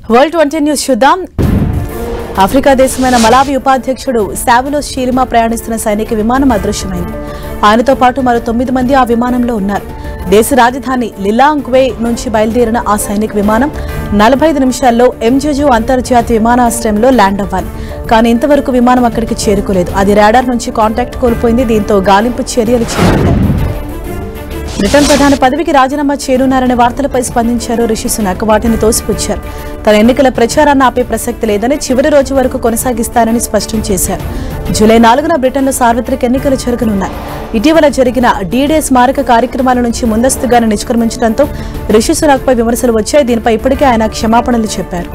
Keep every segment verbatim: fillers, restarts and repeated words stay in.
World twenty news చూద్దాం. Africa దేశమైన Malawi ఉపాధ్యక్షుడు సావెలోస్ చీలిమా ప్రయాణిస్తున్న సైనిక విమానం అదృశ్యమైంది. ఆయనతో పాటు మరో తొమ్మిది మంది ఆ విమానంలో ఉన్నారు. దేశ రాజధాని లిలాంగ్వే నుంచి బయలుదేరిన ఆ సైనిక విమానం నలభై ఐదు నిమిషాల్లో ఎంజెజు అంతర్జాతీయ విమానాశ్రయంలో ల్యాండ్ అవ్వాలి. కానీ ఇంతవరకు విమానం అక్కడికి చేరుకోలేదు. అది రాడార్ నుంచి కాంటాక్ట్ కోల్పోయింది. దీంతో గాలింపు చర్యలు చేపట్టారు. బ్రిటన్ ప్రధాని పదవికి రాజీనామా చేయనున్నారనే వార్తలపై స్పందించారు రిషి సునాక్. వాటిని తోసిపుచ్చారు. తన ఎన్నికల ప్రచారాన్ని ఆపే ప్రసక్తి లేదని, చివరి రోజు వరకు కొనసాగిస్తారని స్పష్టం చేశారు. జూలై నాలుగున బ్రిటన్లో సార్వత్రిక ఎన్నికలు జరగనున్నాయి. ఇటీవల జరిగిన డీ-డే స్మారక కార్యక్రమాల నుంచి ముందస్తుగానే నిష్క్రమించడంతో రిషి సునాక్ పై విమర్శలు వచ్చాయి. దీనిపై ఇప్పటికే ఆయన క్షమాపణలు చెప్పారు.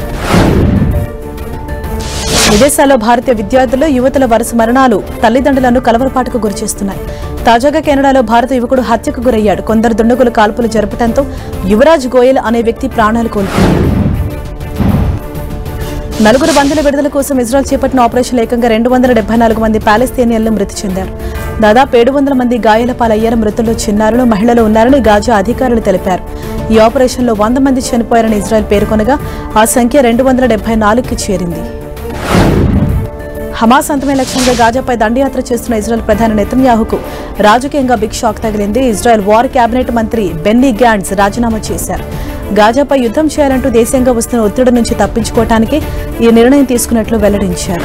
విదేశాల్లో భారతీయ విద్యార్థులు యువతుల వరుస మరణాలు తల్లిదండ్రులను కలవరపాటుకు గురిచేస్తున్నాయి. తాజాగా కెనడాలో భారత యువకుడు హత్యకు గురయ్యాడు. కొందరు దుండగులు కాల్పులు జరపడంతో యువరాజ్ గోయల్ అనే వ్యక్తి ప్రాణాలు కోల్పోయాడు. నలుగురు బంధుల విడుదల కోసం ఇజ్రాయెల్ చేపట్టిన ఆపరేషన్ ఏకంగా రెండు వందల డెబ్బై నాలుగు మంది పాలస్తీనియన్లు మృతి చెందారు. దాదాపు ఏడు వందల మంది గాయాల పాలయ్యారు. మృతుల్లో చిన్నారులు, మహిళలు ఉన్నారని గాజా అధికారులు తెలిపారు. ఈ ఆపరేషన్లో వంద మంది చనిపోయారని ఇజ్రాయెల్ పేర్కొనగా ఆ సంఖ్య రెండు వందల డెబ్బై నాలుగుకి చేరింది. హమాస్ అంతమే లక్ష్యంగా గాజాపై దండయాత్ర చేస్తున్న ఇజ్రాయెల్ ప్రధాని నెతన్యాహుకు రాజకీయంగా బిగ్ షాక్ తగిలింది. ఇజ్రాయెల్ వార్ కేబినెట్ మంత్రి బెన్నీ గ్యాంట్స్ రాజీనామా చేశారు. గాజాపై యుద్ధం చేయాలంటూ దేశంగా వస్తున్న ఒత్తిడి నుంచి తప్పించుకోవడానికి ఈ నిర్ణయం తీసుకున్నట్లు వెల్లడించారు.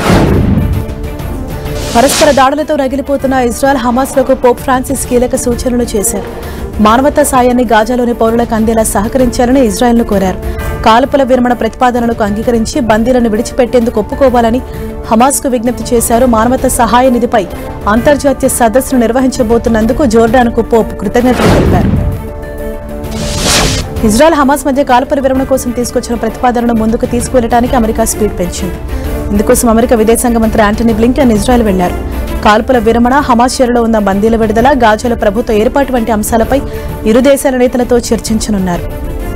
పరస్పర దాడులతో రగిలిపోతున్న ఇజ్రాయెల్ హమాస్లకు పోప్ ఫ్రాన్సిస్ కీలక సూచనలు చేశారు. మానవతా సాయాన్ని గాజాలోని పౌరులకు అందేలా సహకరించాలని ఇజ్రాయెల్ను కోరారు. కాల్పుల విరమణ ప్రతిపాదనలకు అంగీకరించి బందీలను విడిచిపెట్టేందుకు ఒప్పుకోవాలని హమాస్కు విజ్ఞప్తి చేశారు. మానవతా సహాయ నిధిపై అంతర్జాతీయ సదస్సును నిర్వహించబోతున్నందుకు జోర్డాన్కు పోప్ కృతజ్ఞతలు తెలిపారు. ఇజ్రాయెల్ హమాస్ మధ్య కాల్పుల విరమణ కోసం తీసుకొచ్చిన ప్రతిపాదనను ముందుకు తీసుకువెళ్లడానికి అమెరికా స్పీడ్ పెంచింది. ఇందుకోసం అమెరికా విదేశాంగ మంత్రి యాంటనీ బ్లింకెన్ ఇజ్రాయెల్ వెళ్లారు. కాల్పుల విరమణ, హమాస్ చెరలో ఉన్న బందీల విడుదల, గాజాలో ప్రభుత్వ ఏర్పాటు వంటి అంశాలపై ఇరు దేశాల నేతలతో చర్చించనున్నారు.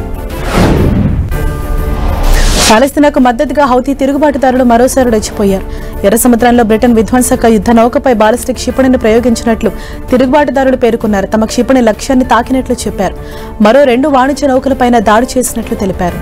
పాలస్తీనాకు మద్దతుగా హౌతీ తిరుగుబాటుదారులు మరోసారి రెచ్చిపోయారు. ఎర్ర సముద్రంలో బ్రిటన్ విధ్వంసక యుద్ధ నౌకపై బాలిస్టిక్ క్షిపణిని ప్రయోగించినట్లు తిరుగుబాటుదారులు పేర్కొన్నారు. తమ క్షిపణి లక్ష్యాన్ని తాకినట్లు చెప్పారు. మరో రెండు వాణిజ్య నౌకలపైన దాడి చేసినట్లు తెలిపారు.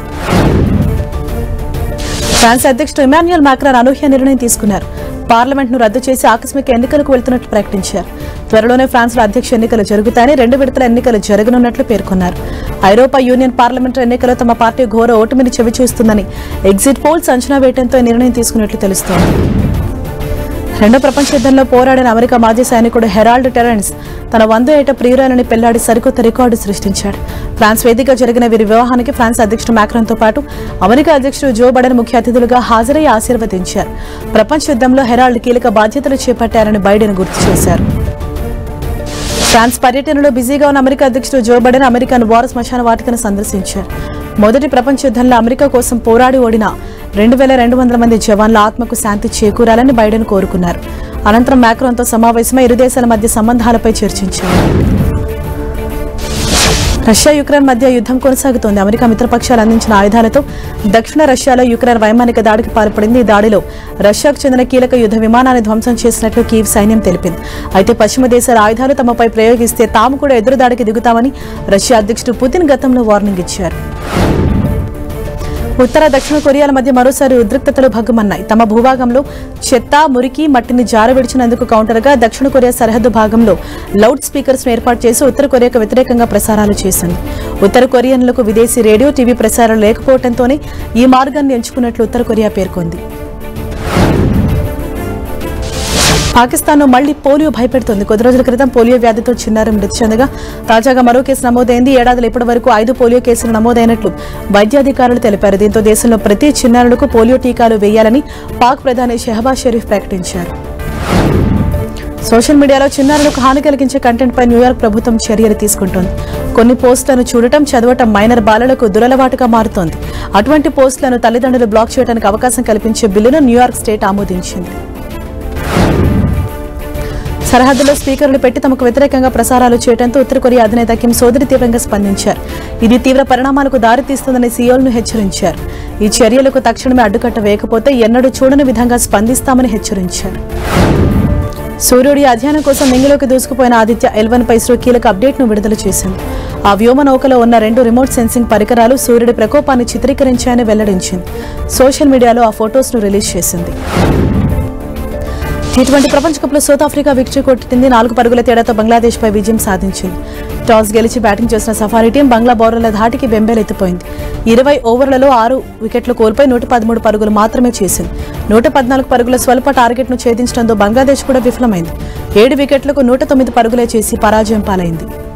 ఫ్రాన్స్ అధ్యక్షుడు ఇమాన్యుయల్ మాక్రాన్ అనూహ్య నిర్ణయం తీసుకున్నారు. పార్లమెంట్ ను రద్దు చేసి ఆకస్మిక ఎన్నికలకు వెళ్తున్నట్లు ప్రకటించారు. త్వరలోనే ఫ్రాన్స్ లో అధ్యక్ష ఎన్నికలు జరుగుతాయని, రెండు విడతల ఎన్నికలు జరగనున్నట్లు పేర్కొన్నారు. ఐరోపా యూనియన్ పార్లమెంటరీ ఎన్నికల్లో తమ పార్టీ ఘోర ఓటమిని చవిచూస్తుందని ఎగ్జిట్ పోల్స్ అంచనా వేయడంతో ఈ నిర్ణయం తీసుకున్నట్లు తెలుస్తోంది. రెండో ప్రపంచ యుద్ధంలో పోరాడిన అమెరికా మాజీ సైనికుడు హెరాల్డ్ టెరెన్స్ తన వందో ఏట ప్రియురాలని పెళ్లాడి సరికొత్త రికార్డు సృష్టించాడు. ఫ్రాన్స్ వేదికగా జరిగిన వీరి వివాహానికి ఫ్రాన్స్ అధ్యక్షుడు మాక్రాన్ తో పాటు అమెరికా అధ్యక్షుడు జో బైడెన్ ముఖ్య అతిథులుగా హాజరై ఆశీర్వదించారు. ప్రపంచ యుద్ధంలో హెరాల్డ్ కీలక బాధ్యతలు చేపట్టారని బైడెన్ గుర్తు చేశారు. ఫ్రాన్స్ పర్యటనలో బిజీగా ఉన్న అమెరికా అధ్యక్షుడు జో బైడెన్ అమెరికన్ వార్ శ్మశాన వాటికను సందర్శించారు. మొదటి ప్రపంచ యుద్ధంలో అమెరికా కోసం పోరాడి ఓడిన రెండు వేల రెండు వందల మంది జవాన్ల ఆత్మకు శాంతి చేకూరాలని బైడెన్ కోరుకున్నారు. అనంతరం మాక్రాన్తో సమావేశమై ఇరు దేశాల మధ్య సంబంధాలపై చర్చించారు. రష్యా యుక్రెయిన్ మధ్య యుద్ధం కొనసాగుతోంది. అమెరికా మిత్రపక్షాలు అందించిన ఆయుధాలతో దక్షిణ రష్యాలో యుక్రెయిన్ వైమానిక దాడికి పాల్పడింది. ఈ దాడిలో రష్యాకు చెందిన కీలక యుద్ధ విమానాన్ని ధ్వంసం చేసినట్లు కీవ్ సైన్యం తెలిపింది. అయితే పశ్చిమ దేశాల ఆయుధాలు తమపై ప్రయోగిస్తే తాము కూడా ఎదురు దాడికి దిగుతామని రష్యా అధ్యక్షుడు పుతిన్ గతంలో వార్నింగ్ ఇచ్చారు. ఉత్తర దక్షిణ కొరియాల మధ్య మరోసారి ఉద్రిక్తతలు భగ్గుమన్నాయి. తమ భూభాగంలో చెత్త, మురికి, మట్టిని జారవిడిచినందుకు కౌంటర్గా దక్షిణ కొరియా సరిహద్దు భాగంలో లౌడ్ స్పీకర్స్ ఏర్పాటు చేసి ఉత్తర కొరియాకు వ్యతిరేకంగా ప్రసారాలు చేసింది. ఉత్తర కొరియన్లకు విదేశీ రేడియో, టీవీ ప్రసారాలు లేకపోవడంతోనే ఈ మార్గాన్ని ఎంచుకున్నట్లు ఉత్తర కొరియా పేర్కొంది. పాకిస్తాన్ను మళ్లీ పోలియో భయపెడుతోంది. కొద్ది రోజుల క్రితం పోలియో వ్యాధితో చిన్నారి మృతి చెందగా తాజాగా మరో కేసు నమోదైంది. ఏడాదిలో ఇప్పటి వరకు ఐదు పోలియో కేసులు నమోదైనట్లు వైద్యాధికారులు తెలిపారు. దీంతో దేశంలో ప్రతి చిన్నారులకు పోలియో టీకాలు వేయాలని పాక్ ప్రధాని షెహబాజ్ షరీఫ్ ప్రకటించారు. సోషల్ మీడియాలో చిన్నారులకు హాని కలిగించే కంటెంట్ పై న్యూయార్క్ ప్రభుత్వం చర్యలు తీసుకుంటోంది. కొన్ని పోస్టులను చూడటం, చదవటం మైనర్ బాలలకు దురలవాటుగా మారుతోంది. అటువంటి పోస్టులను తల్లిదండ్రులు బ్లాక్ చేయడానికి అవకాశం కల్పించే బిల్లును న్యూయార్క్ స్టేట్ ఆమోదించింది. సరిహద్దులో స్పీకర్లు పెట్టి తమకు వ్యతిరేకంగా ప్రసారాలు చేయడంతో ఉత్తర కొరియా అధినేత కిమ్ సోదరి తీవ్రంగా స్పందించారు. ఇది తీవ్ర పరిణామాలకు దారితీస్తుందని సియోల్ను హెచ్చరించారు. ఈ చర్యలకు తక్షణమే అడ్డుకట్ట వేయకపోతే ఎన్నడూ చూడని విధంగా స్పందిస్తామని హెచ్చరించారు. సూర్యుడి అధ్యయనం కోసం మింగిలోకి దూసుకుపోయిన ఆదిత్య ఎల్ వన్ పై ఇస్రో కీలక అప్డేట్ ను విడుదల చేసింది. ఆ వ్యోమ నౌకలో ఉన్న రెండు రిమోట్ సెన్సింగ్ పరికరాలు సూర్యుడి ప్రకోపాన్ని చిత్రీకరించాయని వెల్లడించింది. సోషల్ మీడియాలో ఆ ఫొటోస్ ను రిలీజ్ చేసింది. టీ ట్వంటీ ప్రపంచ కప్ లో సౌత్ ఆఫ్రికా విక్టరీ కొట్టింది. నాలుగు పరుగుల తేడాతో బంగ్లాదేశ్ పై విజయం సాధించింది. టాస్ గెలిచి బ్యాటింగ్ చేసిన సఫారీ టీం బంగ్లా బౌలర్ల ధాటికి బెంబేలెత్తిపోయింది. ఇరవై ఓవర్లలో ఆరు వికెట్లు కోల్పోయి నూట పదమూడు పరుగులు మాత్రమే చేసింది. నూట పద్నాలుగు పరుగుల స్వల్ప టార్గెట్ ను ఛేదించడంతో బంగ్లాదేశ్ కూడా విఫలమైంది. ఏడు వికెట్లకు నూట తొమ్మిది పరుగులే చేసి పరాజయం పాలైంది.